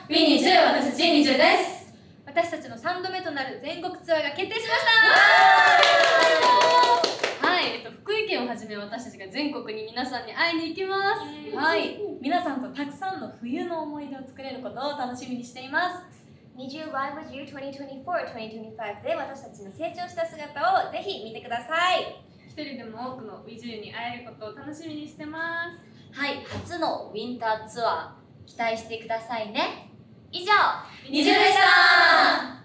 B20、私たち20です。 私たちの3度目となる全国ツアーが決定しました。はい、福井県をはじめ私たちが全国に皆さんに会いに行きます。 はい、皆さんとたくさんの冬の思い出を作れることを楽しみにしています。 20 Live with You 2024-2025 で私たちの成長した姿をぜひ見てください。 一人でも多くの WiZU に会えることを楽しみにしてます。 はい、初のウィンターツアー期待してくださいね。以上、20でした。